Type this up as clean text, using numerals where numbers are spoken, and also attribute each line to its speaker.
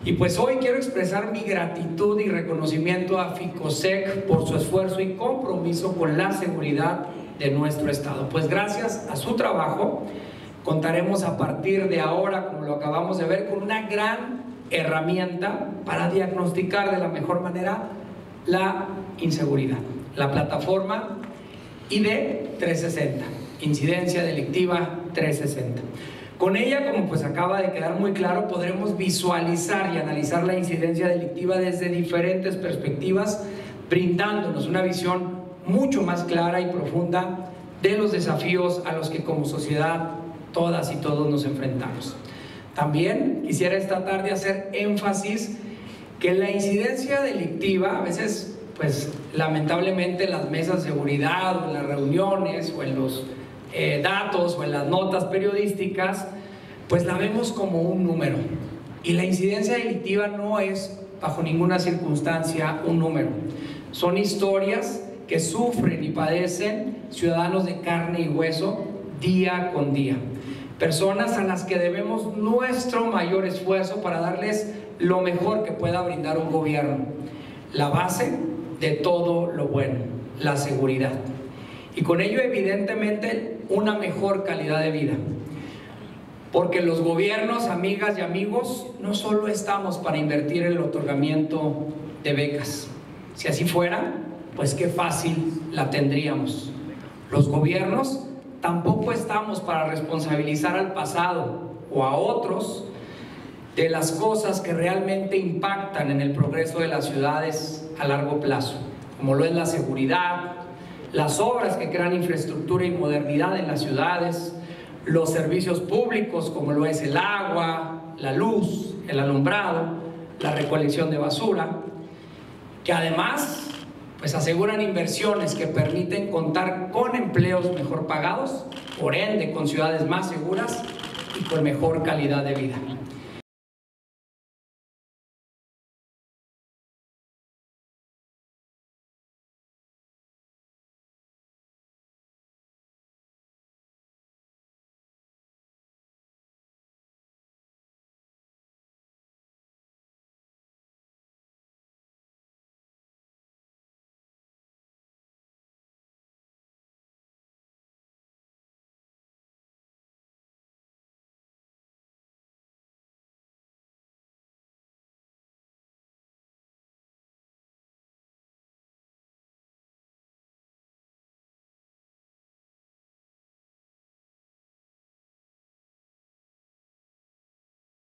Speaker 1: Y pues hoy quiero expresar mi gratitud y reconocimiento a Ficosec por su esfuerzo y compromiso con la seguridad de nuestro estado. Pues gracias a su trabajo contaremos a partir de ahora, como lo acabamos de ver, con una gran herramienta para diagnosticar de la mejor manera la inseguridad. La plataforma ID 360, Incidencia Delictiva 360. Con ella, como pues acaba de quedar muy claro, podremos visualizar y analizar la incidencia delictiva desde diferentes perspectivas, brindándonos una visión mucho más clara y profunda de los desafíos a los que como sociedad todas y todos nos enfrentamos. También quisiera esta tarde hacer énfasis que la incidencia delictiva, a veces pues lamentablemente en las mesas de seguridad o en las reuniones o en los datos o en las notas periodísticas, pues la vemos como un número, y la incidencia delictiva no es bajo ninguna circunstancia un número. Son historias que sufren y padecen ciudadanos de carne y hueso día con día, personas a las que debemos nuestro mayor esfuerzo para darles lo mejor que pueda brindar un gobierno, la base de todo lo bueno, la seguridad, y con ello evidentemente una mejor calidad de vida, porque los gobiernos, amigas y amigos, no solo estamos para invertir en el otorgamiento de becas. Si así fuera, pues qué fácil la tendríamos. Los gobiernos tampoco estamos para responsabilizar al pasado o a otros de las cosas que realmente impactan en el progreso de las ciudades a largo plazo, como lo es la seguridad, las obras que crean infraestructura y modernidad en las ciudades, los servicios públicos como lo es el agua, la luz, el alumbrado, la recolección de basura, que además pues aseguran inversiones que permiten contar con empleos mejor pagados, por ende con ciudades más seguras y con mejor calidad de vida.